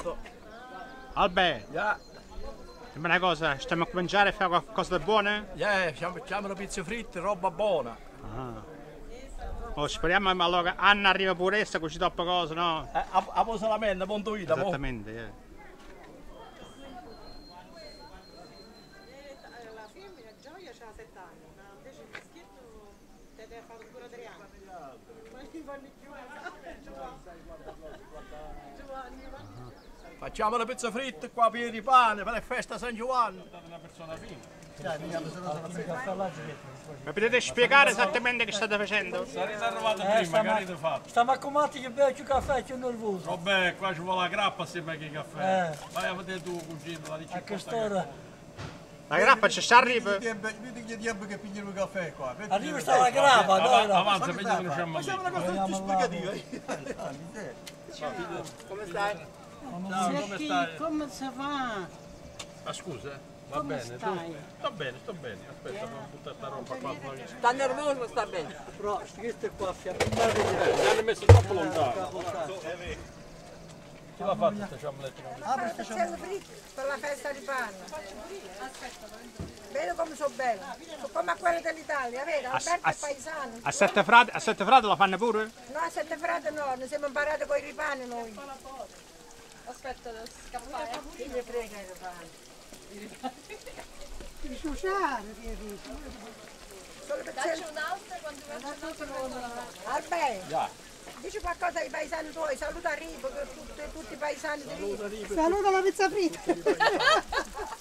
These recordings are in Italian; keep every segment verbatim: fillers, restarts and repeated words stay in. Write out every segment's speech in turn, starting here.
posto. Albè, Yeah. dimmi una cosa, stiamo a cominciare a fare qualcosa di buono? Yeah, facciamo le pizze fritte, roba buona. Ah. Oh, speriamo allora Anna arriva pure essa così troppa cosa, no? Eh, a, a voi solamente, punto vita, mo. Esattamente, eh. La femmina Gioia c'ha sette anni, ma invece il maschietto te deve fare ancora tre anni. Ma gli fanno più Giovanni, Facciamo le pizze fritte qua piene di pane per la festa San Giovanni. Una persona fine. Mi potete spiegare esattamente che state facendo? Sarete arrivati Eh, prima, stiamo- che avete fatto? Stiamo accomati che bevo più caffè che nervoso. Vabbè, qua ci vuole la grappa assieme che caffè. Eh. Vai a vedere tu, cugino, la dici A quest'ora La grappa ci sta arriva? Vedi che diavolo che pigliano il caffè qua. arriva sta la grappa, dai, dai. Avanza, vedi che riusciamo a Facciamo una cosa Andiamo più là. spiegativa. Come stai? Ciao, come stai? come si fa? Ah, scusa, va Come bene, tu? stai? Sto bene, sto bene. Aspetta, non buttare sta roba qua fuori. Sta nervoso o sta bene? Però queste qua fiammate Eh, mi hanno messo troppo lontano. Chi l'ha fatto questa ciamletta? Pizzello fritto per la festa di panna. Vedi come sono belle, sono come quelle dell'Italia, vedi? Alberto è paesano. A sette frate, a sette frate la fanno pure? No, a sette frate no, ne siamo imparati con i ripani noi. Aspetta, devo scappare. Chi ne frega i ripani? Il sociale, Sono le Dacci pizzelle. un'altra quando faccio Alberto, dici qualcosa ai paesani tuoi, saluta Ripo, che tutti, tutti i paesani di Ripo. saluta la pizza fritta.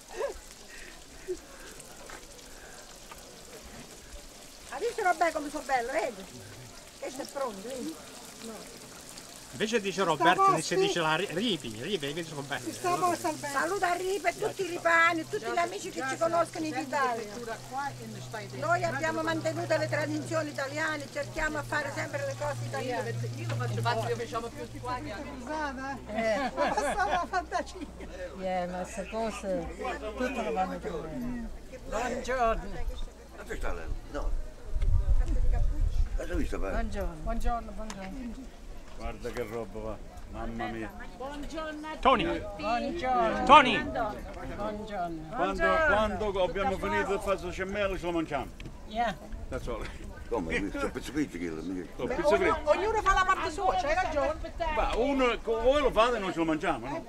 Ha visto Roberto come sono belle, vedi? Questo è pronto, vedi? Invece dice Roberto, si dice la ri- ripi, ripi, invece sono belle. Sta a posto Alberto. Saluta Ripo e tutti i ripani, tutti gli amici che ci conoscono in Italia. Noi abbiamo mantenuto le tradizioni italiane, cerchiamo a fare sempre le cose italiane. Infatti lo facciamo più qua che Scusate, eh. Basta la fantasia. Eh, ma queste cose tutte le vanno trovare. Buongiorno. Dove sta lei? No. L'hai visto? Buongiorno. Buongiorno, buongiorno. Guarda che roba va, mamma mia. Tony, Buongiorno. Tony, Buongiorno. Quando, quando abbiamo finito di fare il gemmello ce lo mangiamo. Yeah. That's all. Come? Sono pezzi fritti che Oh, pizza fritta. Ognuno fa la parte sua, c'hai ragione. Ma uno, voi lo fate e noi ce lo mangiamo, no?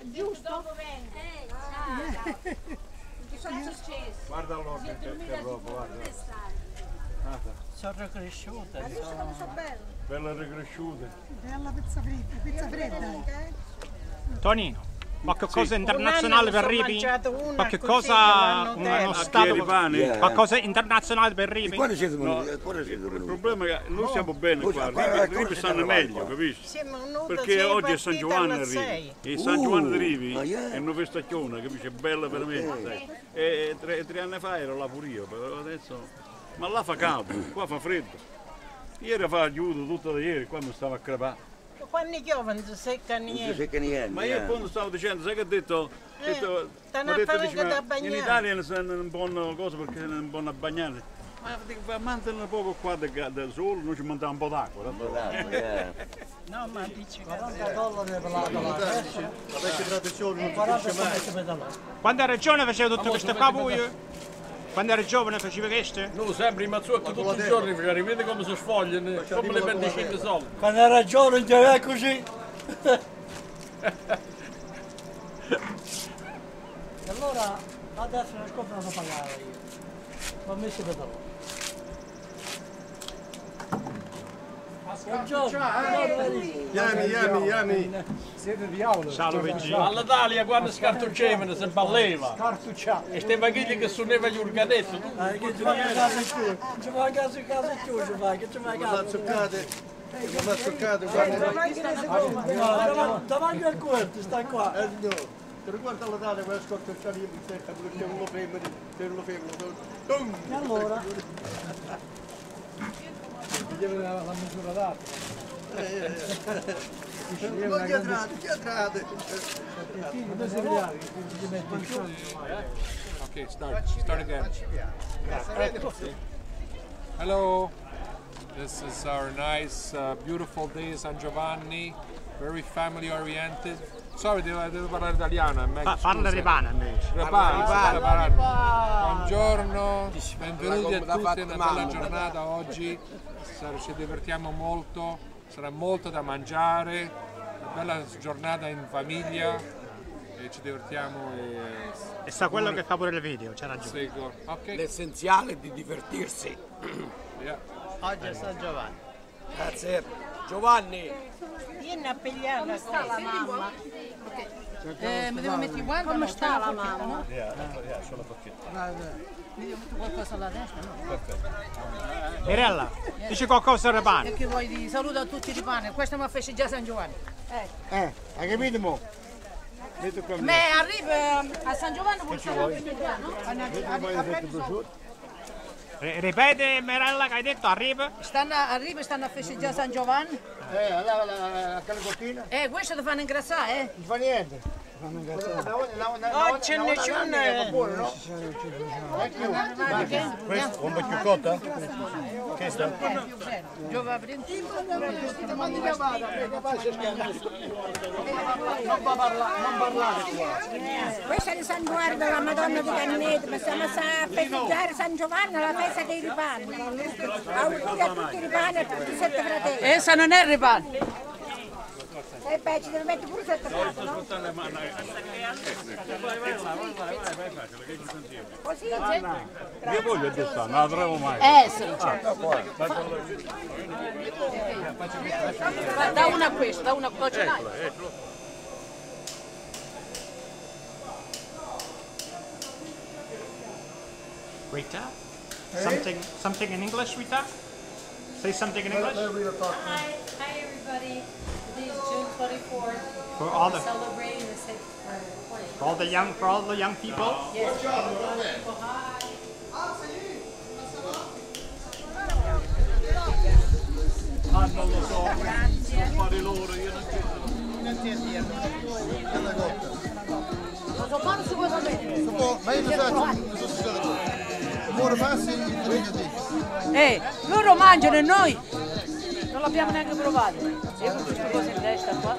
Guarda allora che, che, che roba, guarda. sono cresciute. Come sono belle. Belle ricresciute. Bella pizza fritta, pizza fredda. Tonino, qualche cosa internazionale per ripi? Qualche Qualche cosa, un- uno A stato, pani. Yeah. qualcosa internazionale per ripi? Quando siete No. venuti? Quando siete Il venuti? problema è che noi siamo bene Voi- qua, qua- i qua- ripi, ripi qua- stanno qua- meglio, qua- capisci? Siamo venuti, Perché sei oggi è San partite Giovanni alle a sei. Rivi, e San Giovanni di Rivi Uh, ma yeah. è una festacchiona, capisci? È bella veramente. sai. E tre, tre anni fa ero là pure io, però adesso... Ma là fa caldo, qua fa freddo. Ieri fa chiudo tutto da ieri, qua mi stavo a crepare. Quando piove non si secca Non si niente. secca niente. Ma io eh. appunto stavo dicendo, sai che ho detto? Eh, detto te ne m'ha detto, frega dice, ma da in bagnare. Italia non è un buon cosa perché non è un buon a bagnare. Ma dico, ma mantenere un poco qua da, da solo, noi ci mandiamo un po' d'acqua. no? Guardate, eh. No, ma dici che quaranta dollari per la la La vecchia tradizione non quaranta finisce mai. sono pedalati. Quando eri giovane facevo tutte queste qua pure? Quando eri giovane facevi queste? No, sempre i mazzucchi tutti i giorni, perché vedi come si sfogliano, come le venticine soldi. Quando era giovane non c'era così. E allora adesso non scoprono da pagare io. L'ho messo pedalati. Buongiorno. Yami, yami, yami. Ciao Luigi. All'Italia quando scartucevano si balleva. E ste vaghiglie che suonava gli organetti. Eh, che ci va a casa più. Ci va a casa in casa più, ci va, che ci va a Non casa. mazzuccate, non mazzuccate, guarda. No, davanti al cuore, sta qua. Eh no, ti riguarda la data quella scortocciata di pizzetta perché non lo fermo, non lo fermo. Tum! E allora? Non diatrate, diatrate. Okay, start. Start again. Hello. This is our nice, uh, beautiful day in San Giovanni. Very family oriented. Sorry, devo, devo parlare italiano, è meglio. Pa- parla ripana invece. Ripana, parla, parla. Buongiorno, benvenuti a tutti in una bella giornata oggi. Ci divertiamo molto, sarà molto da mangiare, una bella giornata in famiglia e ci divertiamo. E, e sa quello che fa pure il video, c'ha ragione. Okay. L'essenziale è di divertirsi. Yeah. Oggi è San Giovanni. Grazie. Giovanni. Vieni a pigliare. Come sta la mamma? Eh, mi devo mettere i guanti? Come sta la mamma? Mi devo mettere qualcosa alla testa? No? Perfetto. Mirella, dici qualcosa al Ripane. E che vuoi dire? Saluto a tutti i Ripane. Questo mi ha fatto già San Giovanni. Eh, hai capito mo? Ma arriva a San Giovanni vuol sapere, no? Ripete Mirella che hai detto arriva? Stanno, arriva e stanno a festeggiare San Giovanni? Eh, là, là, quella cortina? Eh, questo ti fanno ingrassare, eh? Non fa niente. Oh, c'è nessuno. Questo, un po' più cotta? Che sta? Io va a prendere. Non parlare qua. Questa è di San Guardo, la Madonna di Cannete, ma stiamo a festeggiare San Giovanni, la festa dei Ripani. Auguri a tutti i Ripani e a tutti i sette fratelli. Essa non è Ripani. E beh, ci devi mettere pure sette fratelli, no? Così, Io voglio addossare, non la trovo mai. Eh, sì, certo. Da una a questo, da una a questo. Rita? Something, something in English, Rita? Say something in English? Hi, hi everybody. Today is June twenty-fourth. For all the, We're celebrating the sixth birthday. for all the young, for all the young people. Yes, for all the young people. Hi. Ah, non lo so, sono fare loro, io non c'è. Lo so mano si può sapere. Ma io non so se ora passi il venerdì. Eh, loro mangiano e noi non l'abbiamo neanche provato. Io con queste cose in testa qua.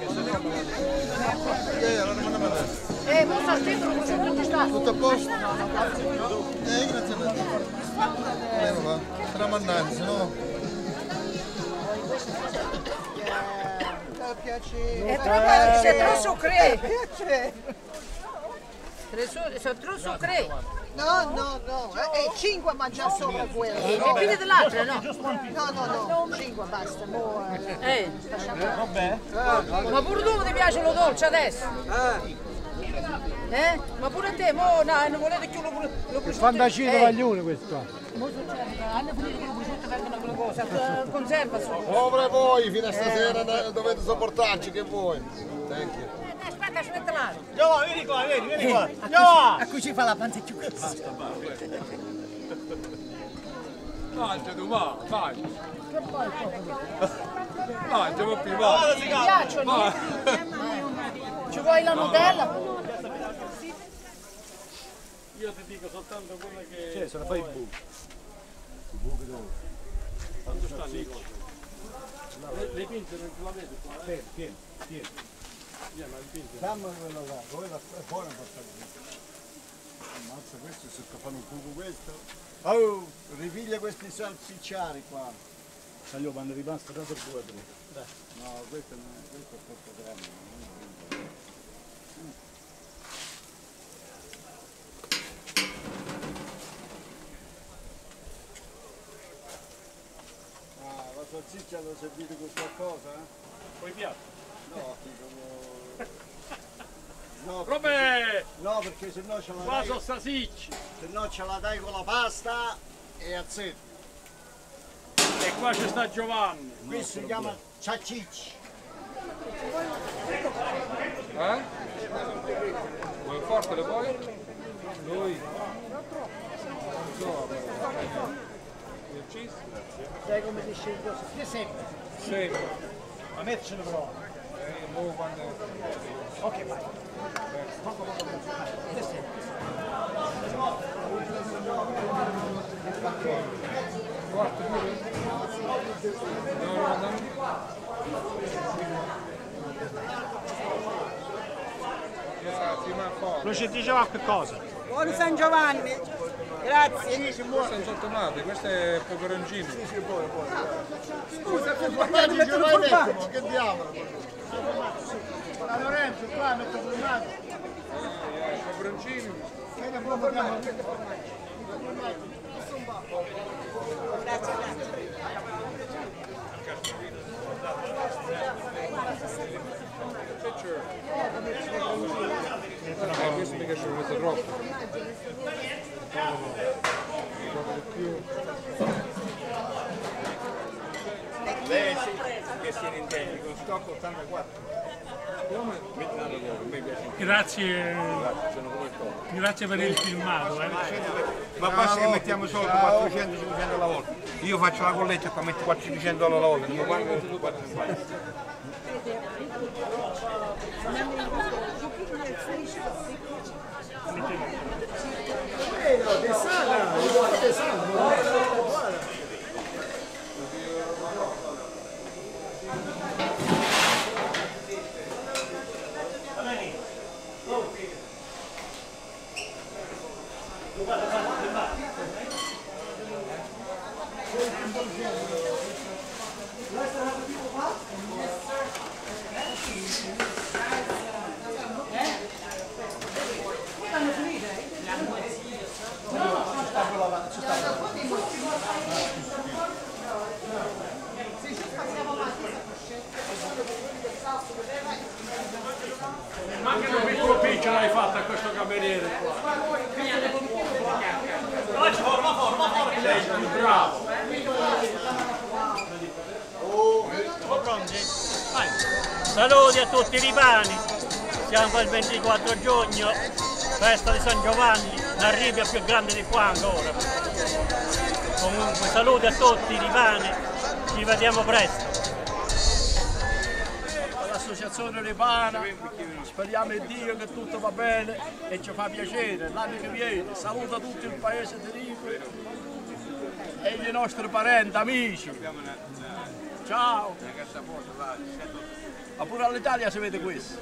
Eh, ma sta dentro non c'è tutto sta. Tutto a posto? Eh, grazie a te. Eh, va, tra mannaggia, se no... è troppo, sei troppo sucre. Sono troppo sucre. No, no, no, è cinque mangiare solo quello. E più dell'altra, no? No, no, no, cinque basta. Mo, eh. Ma pure tu ti piace lo dolce adesso? Eh? Ma pure a te, mo, no, non volete più lo prosciutto? Fantacino eh. Vaglione questo. Mo succede, hanno finito con lo prosciutto, vengono quelle cose, conserva solo. Povere voi, fino a stasera dovete sopportarci, che vuoi. Thank you. Aspetta, aspetta là. Giova, vieni qua, vieni, vieni qua. Giova! A cui ci fa la panzetta. Mangia tu, va, vai. Mangia, va più, Mi va. piacciono. Ci vuoi la Nutella? Io ti dico soltanto quello che... Cioè, se la fai i buchi. I buchi dove? Quanto stanno i cosi? Le, le pinze non ce l'avete qua? Pieno, pieno, pieno. Dammi quello là, dove la è buona per ammazza questo, se fanno un buco questo. Oh, ripiglia questi salsicciari qua. Ma io quando rimasta da per due tre. No, questo, non è, questo è troppo grande. Ah, la salsiccia lo servite con qualcosa? Eh? Poi piatto? No, no, Robè! no, perché se no ce la Qua dai, sono sasicci! se no ce la dai con la pasta e azzetto. E qua c'è sta Giovanni! Questo si chiama ciacicci. Eh? Vuoi forte le vuoi? Lui. Non so, il cheese? Sai come si sceglie? Che sempre? Sì. A me ce ne prova. Eh, mo quando... Ok, vai. Poco, poco, poco. Forte pure? No, no, no. Lui ci dice qualche cosa. Buon San Giovanni. Grazie. Queste sono sottomate, questo è peperoncino. Sì, sì, buono, buono. Scusa, che formaggio mettono formaggio? Che diavolo? La Lorenzo, qua metto formaggio. Peperoncini. Che buon formaggio. Grazie, grazie. Eh, questo mica ci mette troppo. Lei sì, che si intende, con stocco ottantaquattro. Grazie, grazie per il filmato. Eh. Ma basta che mettiamo solo quattrocento cinquecento alla volta. Io faccio la colletta e qua metto quattrocento alla volta, non mi guardo tutto quattro. Ma anche un piccolo piccio l'hai fatta a questo cameriere qua. Forma, forma, forma. Sei più bravo. Siamo pronti? Vai. Saluti a tutti i ripani. Siamo il ventiquattro giugno, festa di San Giovanni, la ribbia più grande di qua ancora. Comunque saluti a tutti i ripani, ci vediamo presto. L'associazione Ripana, speriamo in Dio che tutto va bene e ci fa piacere l'anno che viene. Saluta tutto il paese di Ripe e i nostri parenti, amici. Ciao! Ma pure all'Italia si vede questo.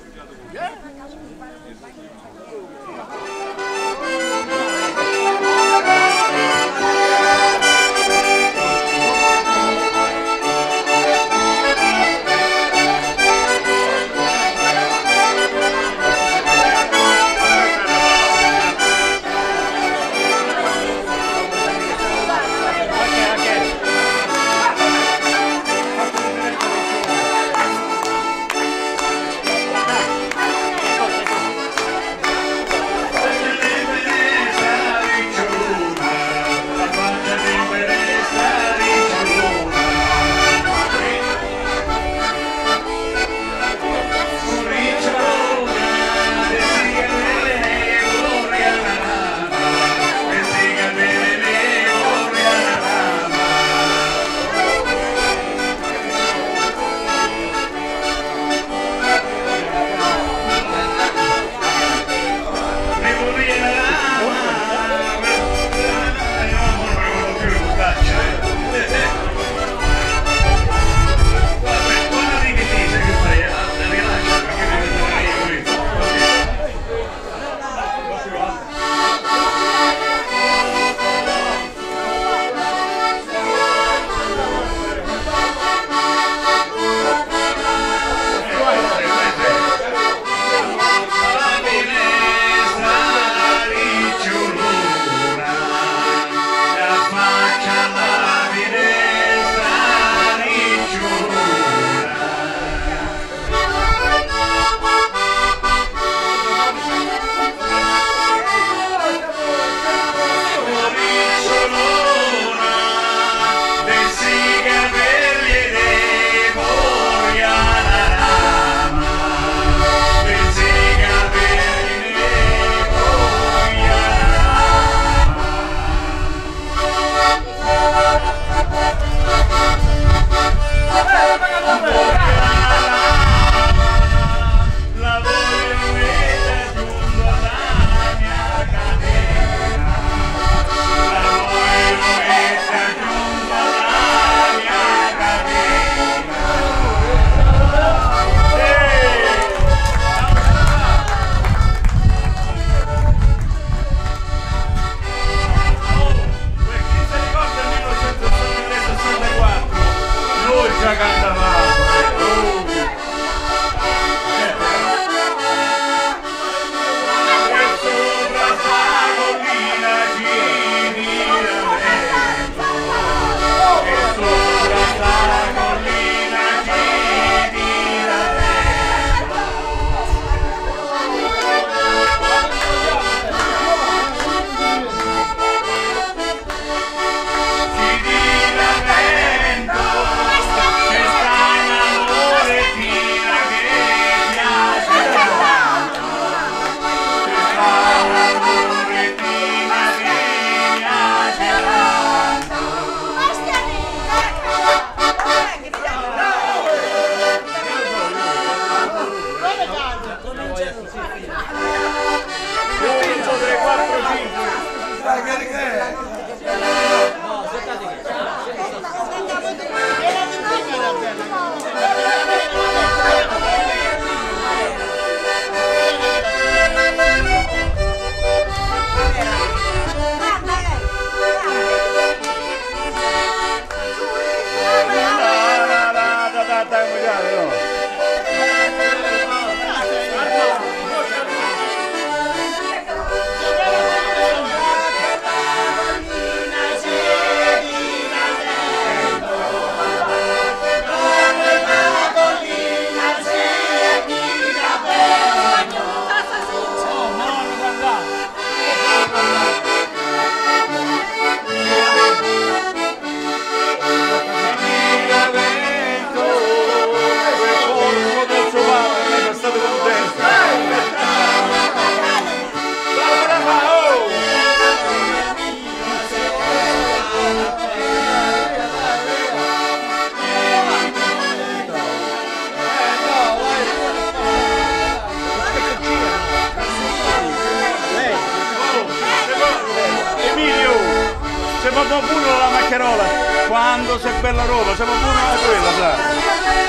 proprio pure la maccherola, quando sei bella roba, siamo pure una quella, sai.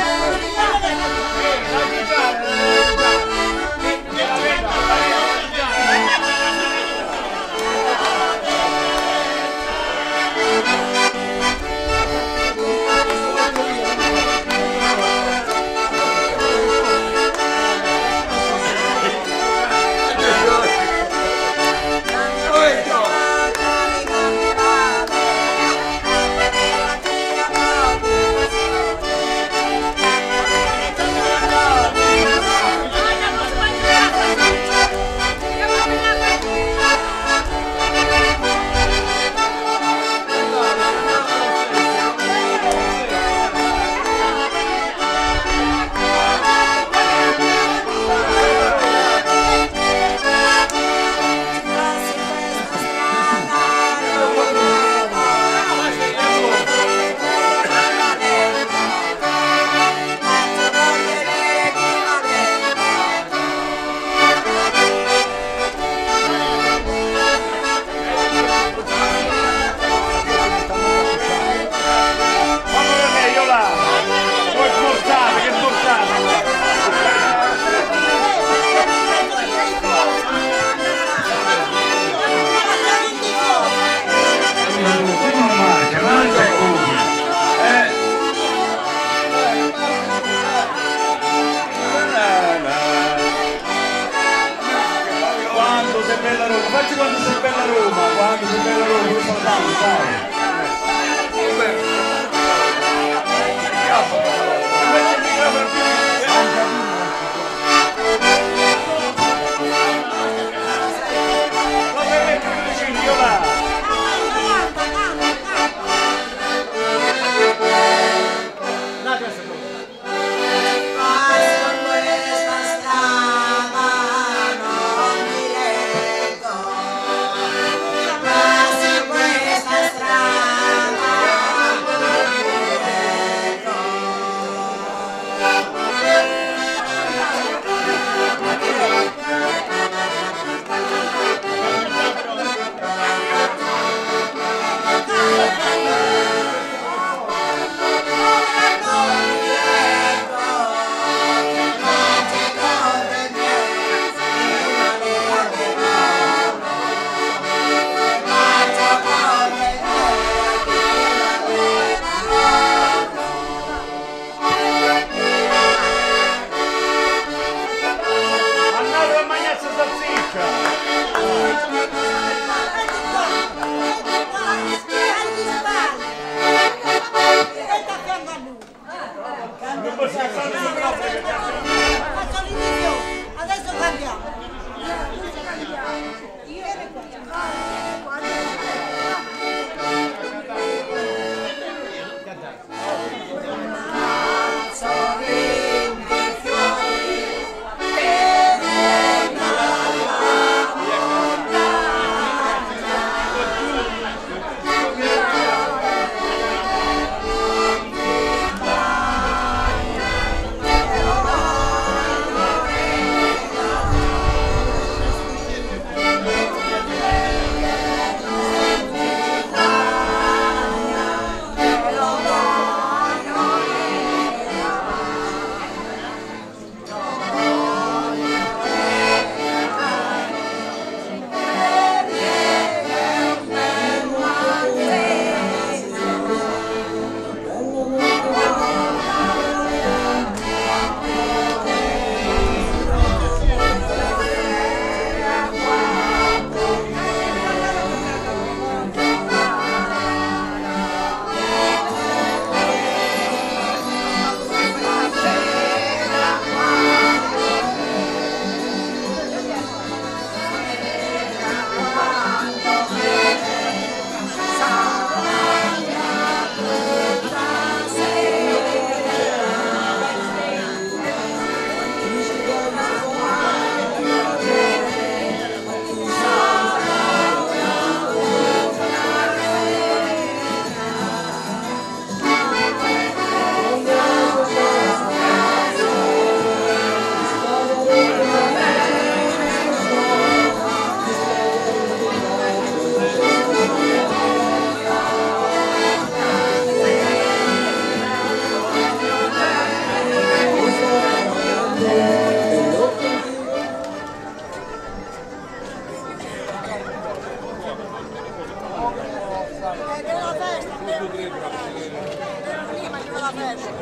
due tre grazie. Prima c'è la festa.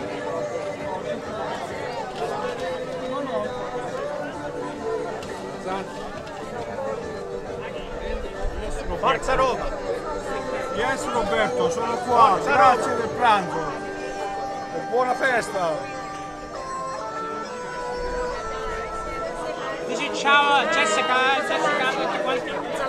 Forza Roma! Yes Roberto, sono qua, Forza grazie Roma. del pranzo e buona festa! Dici ciao a Jessica, Jessica, tutti quanti.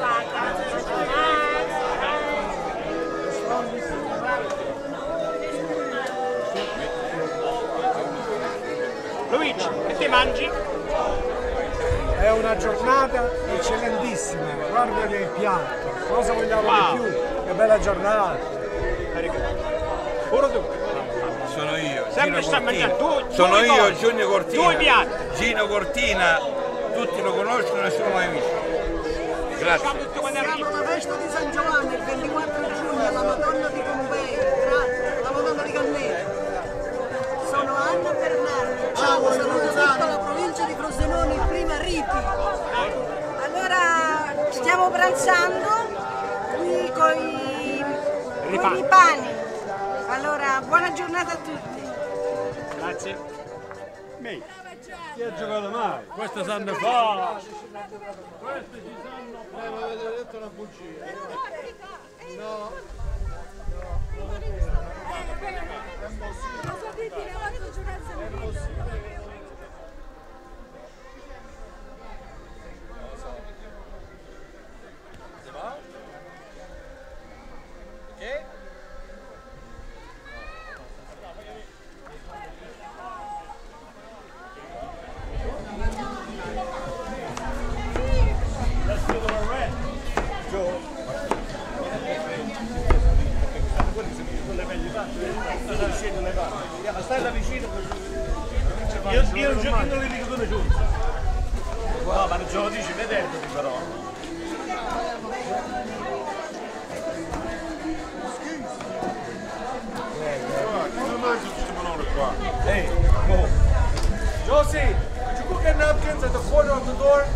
Luigi, che ti mangi? È una giornata eccellentissima, guarda che piatto, cosa vogliamo Wow. di più? Che bella giornata! Pure tu. Sono io. Sempre Gino sta Cortina. mangiando tu. Sono due io, cose. Giugno Cortina. Due piatti. Gino Cortina, tutti lo conoscono, nessuno mai visto. Grazie. Siamo alla festa di San Giovanni il ventiquattro giugno alla Madonna di Pompei, grazie, la Madonna di Cannella. Sono Anna Bernardo, ciao, saluto tutta la provincia di Frosinone, prima Riti. Allora stiamo pranzando qui con i Ripani. pani. Allora buona giornata a tutti. Grazie. Me, chi ha giocato mai? Questo sanno fa. Questi ci sanno fare. Ma avete detto una bugia. No. Stai là vicino io, io non, non, non li dico dove giù. No, ma non ce lo dici vedendoti però. Come mangi questo melone qua? Hey, go. Josie, could you go get napkins at the corner of the door?